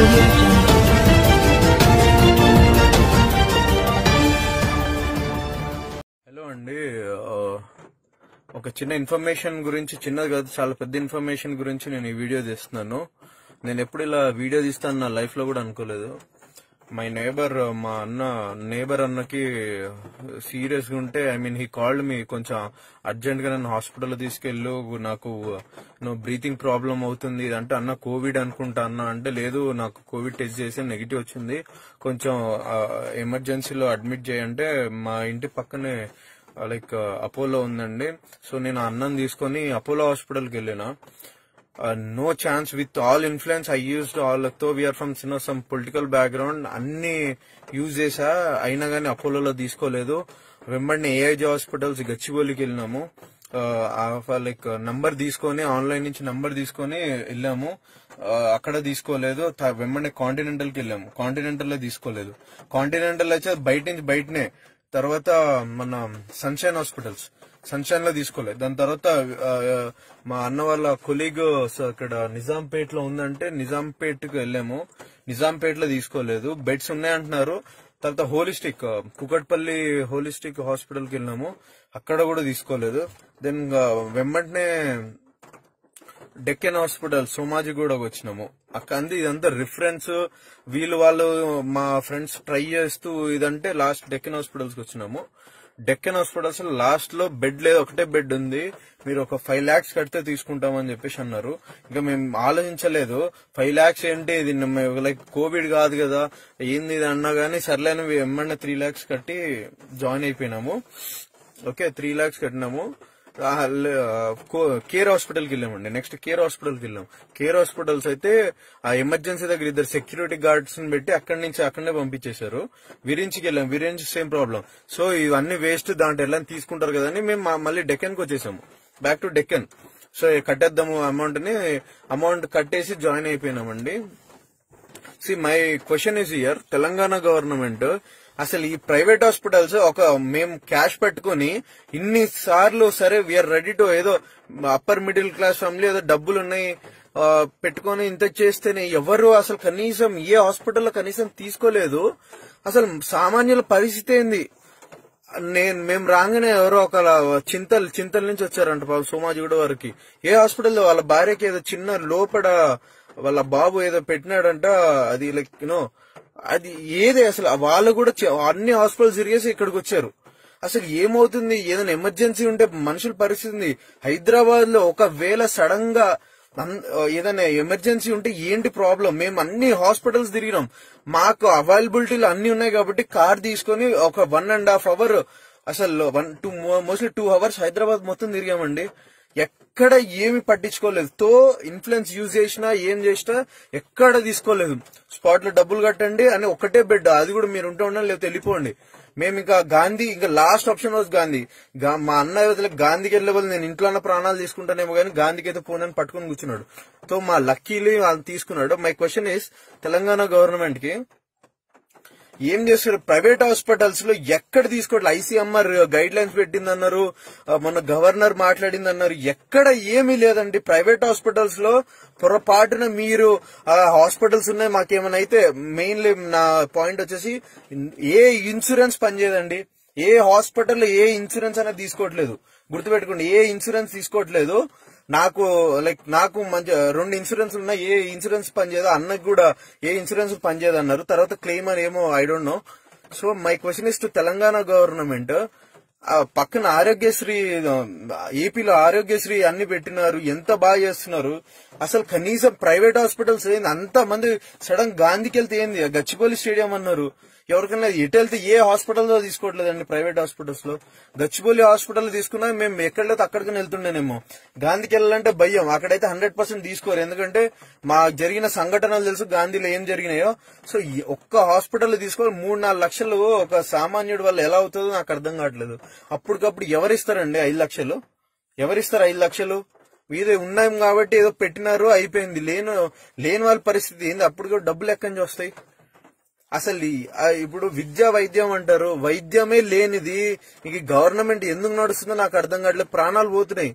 Hello అండి, ఒక చిన్న ఇన్ఫర్మేషన్ గురించి, చిన్నది కాదు చాలా పెద్ద ఇన్ఫర్మేషన్ గురించి నేను ఈ వీడియో తీస్తున్నాను. నేను ఎప్పుడు ఇలా వీడియో తీస్తాను నా లైఫ్ లో కూడా అనుకోలేదు. మై నేబర్, మా నేబర్ అన్నకి సీరియస్ గా ఉంటే, I mean he called me, కొంచెం అర్జెంట్ గా నన్ను హాస్పిటల్ తీసుకెళ్ళు, నాకు బ్రీతింగ్ ప్రాబ్లం అవుతుంది అంటే, అన్న కోవిడ్ అనుకుంటా అన్న అంటే, లేదు నాకు కోవిడ్ టెస్ట్ చేసి నెగిటివ్ వచ్చింది, కొంచెం ఎమర్జెన్సీలో అడ్మిట్ చేయంటే, మా ఇంటి పక్కనే లైక్ అపోలో ఉందండి. సో నేను అన్నం తీసుకొని అపోలో హాస్పిటల్కి వెళ్ళిన. No chance, with all influence I used all, తో we're from some political background, అన్ని యూజ్ చేసా, అయినా కానీ అపోలోలో తీసుకోలేదు. వెంబడిని ఏఐజీ హాస్పిటల్స్ గచ్చిబౌలికి వెళ్ళినాము. లైక్ నంబర్ తీసుకొని, ఆన్లైన్ నుంచి నంబర్ తీసుకొని వెళ్ళాము. అక్కడ తీసుకోలేదు. వెంబడిని కాంటినెంటల్ కి వెళ్ళాము. కాంటినెంటల్ లో తీసుకోలేదు. కాంటినెంటల్ అయితే బయట నుంచి బయటనే. తర్వాత మన సన్షైన్ హాస్పిటల్స్, సన్షైన్ లో తీసుకోలేదు. దాని తర్వాత మా అన్న వాళ్ళ కొలీగ్ అక్కడ నిజాంపేట్ లో ఉందంటే నిజాంపేట్ కి వెళ్ళాము. నిజాంపేట్ లో తీసుకోలేదు, బెడ్స్ ఉన్నాయంటున్నారు. తర్వాత హోలిస్టిక్, కుకట్పల్లి హోలిస్టిక్ హాస్పిటల్ కి వెళ్ళాము, అక్కడ కూడా తీసుకోలేదు. దెన్ వెంబటనే డెక్కన్ హాస్పిటల్ సోమాజిగూడకు వచ్చినాము. అక్కడ ఇదంతా రిఫరెన్స్, వాళ్ళు మా ఫ్రెండ్స్ ట్రై చేస్తూ ఇదంటే లాస్ట్ డెక్కన్ హాస్పిటల్స్ కి వచ్చినాము. డెక్కన్ హాస్పిటల్స్ లాస్ట్ లో బెడ్ లేదు, ఒకటే బెడ్ ఉంది, మీరు ఒక 5 lakhs కడితే తీసుకుంటామని చెప్పేసి అన్నారు. ఇంకా మేము ఆలోచించలేదు, 5 lakhs ఏంటి, ఇది లైక్ కోవిడ్ కాదు కదా, ఏంది ఇది అన్నా గానీ సర్లేని ఏమన్నా 3 lakhs కట్టి జాయిన్ అయిపోయినాము. ఓకే, 3 lakhs కట్టినాము. కేర్ హాస్పిటల్ కి వెళ్ళామండి. నెక్స్ట్ కేర్ హాస్పిటల్ కి వెళ్ళాం. కేర్ హాస్పిటల్స్ అయితే ఆ ఎమర్జెన్సీ దగ్గర 2 సెక్యూరిటీ గార్డ్స్ ని పెట్టి అక్కడి నుంచి అక్కడనే పంపించేశారు. విరించి వెళ్ళాం. Virinchi same problem. సో ఇవన్నీ వేస్ట్, దాంట్లో ఎలా తీసుకుంటారు కదా అని మేము మళ్ళీ డెక్కన్ కి వచ్చేసాము, బ్యాక్ టు డెక్కన్. సో కట్టేద్దాము అమౌంట్ కట్టేసి జాయిన్ అయిపోయినామండి. My question is here, Telangana government అసలు ఈ ప్రైవేట్ హాస్పిటల్స్ మేము క్యాష్ పెట్టుకుని ఇన్ని సార్లు, సరే వీఆర్ రెడీ టు, ఏదో అప్పర్ మిడిల్ క్లాస్ ఫ్యామిలీ ఏదో డబ్బులు ఉన్నాయి పెట్టుకుని ఇంత చేస్తేనే ఎవరు అసలు కనీసం ఏ హాస్పిటల్లో కనీసం తీసుకోలేదు. అసలు సామాన్యుల పరిస్థితి ఏంది? మేము రాగానే ఎవరో ఒక చింతల నుంచి వచ్చారంట సోమాజిగూడ వరకు. ఏ హాస్పిటల్లో వాళ్ళ భార్యకి ఏదో చిన్న లోపల వాళ్ళ బాబు ఏదో పెట్టినాడంట, అది లైక్ అది ఏదే అసలు వాళ్ళు కూడా అన్ని హాస్పిటల్స్ తిరిగేసి ఇక్కడికి వచ్చారు. అసలు ఏమవుతుంది? ఏదైనా ఎమర్జెన్సీ ఉంటే మనుషుల పరిస్థితి, హైదరాబాద్ లో ఒకవేళ సడన్ గా ఏదైనా ఎమర్జెన్సీ ఉంటే ఏంటి ప్రాబ్లం? మేము అన్ని హాస్పిటల్స్ తిరిగినాం, మాకు అవైలబిలిటీలు అన్ని ఉన్నాయి కాబట్టి కార్ తీసుకుని ఒక 1.5 hour, అసలు మోస్ట్లీ 2 hours హైదరాబాద్ మొత్తం తిరిగామండి. ఎక్కడ ఏమి పట్టించుకోలేదు. ఇన్ఫ్లుయెన్స్ యూజ్ చేసినా ఏం చేసినా ఎక్కడ తీసుకోలేదు. స్పాట్ లో డబ్బులు కట్టండి అని ఒకటే బెడ్, అది కూడా మీరు ఉంటే ఉండండి లేకపోతే వెళ్ళిపోండి. మేము ఇంకా గాంధీ, ఇంకా లాస్ట్ ఆప్షన్ వాజ్ గాంధీ. మా అన్న గాంధీకి వెళ్ళే వాళ్ళు నేను ఇంట్లో ప్రాణాలు తీసుకుంటానేమో కానీ గాంధీకి అయితే పోనని పట్టుకుని కూర్చున్నాడు. మా లక్కీలీ వాళ్ళు తీసుకున్నాడు. My question is, Telangana government కి ఏం చేస్తారు? ప్రైవేట్ హాస్పిటల్స్ లో ఎక్కడ తీసుకోవట్లేదు. ఐసీఎంఆర్ గైడ్ లైన్స్ పెట్టిందన్నారు, మన గవర్నర్ మాట్లాడిందన్నారు, ఎక్కడ ఏమీ లేదండి. ప్రైవేట్ హాస్పిటల్స్ లో పొరపాటున మీరు హాస్పిటల్స్ ఉన్నాయి మాకేమైనా అయితే, మెయిన్లీ నా పాయింట్ వచ్చేసి ఏ ఇన్సూరెన్స్ పనిచేయదండి. ఏ హాస్పిటల్ ఏ ఇన్సూరెన్స్ అనేది తీసుకోవట్లేదు. గుర్తుపెట్టుకోండి, ఏ ఇన్సూరెన్స్ తీసుకోవట్లేదు. నాకు మంచి 2 ఇన్సూరెన్స్ ఉన్నాయి, ఏ ఇన్సూరెన్స్ పనిచేయదు. అన్నకు కూడా ఏ ఇన్సూరెన్స్ పనిచేయదు అన్నారు. తర్వాత క్లెయిమ్ అని ఏమో I don't know. So my question is to Telangana government, పక్కన ఆరోగ్యశ్రీ, ఏపీలో ఆరోగ్యశ్రీ అన్ని పెట్టినారు, ఎంత బాగా చేస్తున్నారు. అసలు కనీసం ప్రైవేట్ హాస్పిటల్స్ ఏంది? అంత మంది సడన్ గాంధీకి వెళ్తే ఏంది, గచ్చిబౌలి స్టేడియం అన్నారు. ఎవరికైనా ఎటు వెళ్తే ఏ హాస్పిటల్లో తీసుకోవట్లేదండి. ప్రైవేట్ హాస్పిటల్స్ లో గచ్చిబౌలి హాస్పిటల్ తీసుకున్నా మేము ఎక్కడైతే అక్కడికి వెళ్తుండేనేమో. గాంధీకి వెళ్ళాలంటే భయం, అక్కడైతే 100% తీసుకోరు. ఎందుకంటే మాకు జరిగిన సంఘటనలు తెలుసు గాంధీలో ఏం జరిగినాయో. సో ఒక్క హాస్పిటల్ తీసుకోవాలి 3-4 లక్షలు ఒక సామాన్యుడి వల్ల ఎలా అవుతుందో నాకు అర్థం కావట్లేదు. అప్పటికప్పుడు ఎవరిస్తారండి 5 లక్షలు? ఎవరిస్తారు 5 లక్షలు? మీదే ఉన్నాం కాబట్టి ఏదో పెట్టినారు, అయిపోయింది. లేని వాళ్ళ పరిస్థితి ఏంది? అప్పుడు కూడా డబ్బులు ఎక్కడి నుంచి వస్తాయి? అసలు ఇప్పుడు విద్యా వైద్యం అంటారు, వైద్యమే లేనిది ఈ గవర్నమెంట్ ఎందుకు నడుస్తుందో నాకు అర్థం కావట్లేదు. ప్రాణాలు పోతున్నాయి.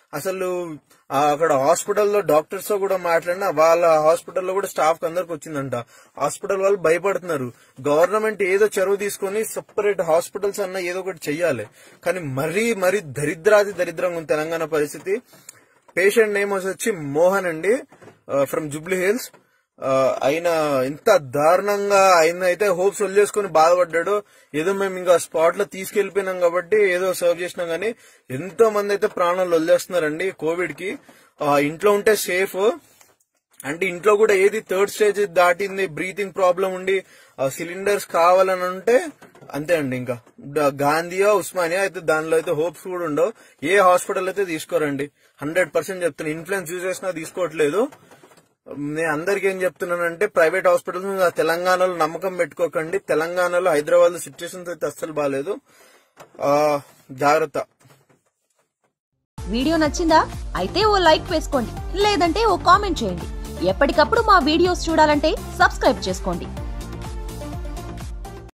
అసలు అక్కడ హాస్పిటల్లో డాక్టర్స్ తో కూడా మాట్లాడినా వాళ్ళ హాస్పిటల్లో కూడా స్టాఫ్ అందరికి వచ్చిందంట. హాస్పిటల్ వాళ్ళు భయపడుతున్నారు. గవర్నమెంట్ ఏదో చొరవ తీసుకుని సెపరేట్ హాస్పిటల్స్ అన్న ఏదో ఒకటి చెయ్యాలి. కానీ మరీ దరిద్రంగా ఉంది తెలంగాణ పరిస్థితి. పేషెంట్ నేమ్ వచ్చి మోహన్ అండి, ఫ్రమ్ జూబ్లీ హిల్స్. ఆయన ఇంత దారుణంగా ఆయన అయితే హోప్స్ వదిలేసుకుని బాధపడ్డాడు. ఏదో మేము ఇంకా స్పాట్ లో తీసుకెళ్లిపోయినాం కాబట్టి ఏదో సర్వ్ చేసినాం కానీ ఎంతో మంది అయితే ప్రాణాలు వదిలేస్తున్నారండి కోవిడ్ కి. ఇంట్లో ఉంటే సేఫ్ అంటే ఇంట్లో కూడా ఏది థర్డ్ స్టేజ్ దాటింది, బ్రీతింగ్ ప్రాబ్లం ఉండి సిలిండర్స్ కావాలని ఉంటే అంతే అండి. ఇంకా గాంధీయా ఉస్మానియా అయితే దానిలో అయితే హోప్స్ కూడా ఉండవు. ఏ హాస్పిటల్ అయితే తీసుకోరండి, 100% చెప్తున్నా. ఇన్ఫ్లుయెన్స్ యూజ్ చేసినా తీసుకోవట్లేదు. నేను అందరికి ఏం చెప్తున్నానంటే ప్రైవేట్ హాస్పిటల్స్ తెలంగాణలో నమ్మకం పెట్టుకోకండి. తెలంగాణలో హైదరాబాద్ లో సిచ్యువేషన్స్ అయితే అస్సలు బాగాలేదు. జాగ్రత్త. వీడియో నచ్చిందా? అయితే ఓ లైక్ వేసుకోండి, లేదంటే ఓ కామెంట్ చేయండి. ఎప్పటికప్పుడు మా వీడియోస్ చూడాలంటే సబ్స్క్రైబ్ చేసుకోండి.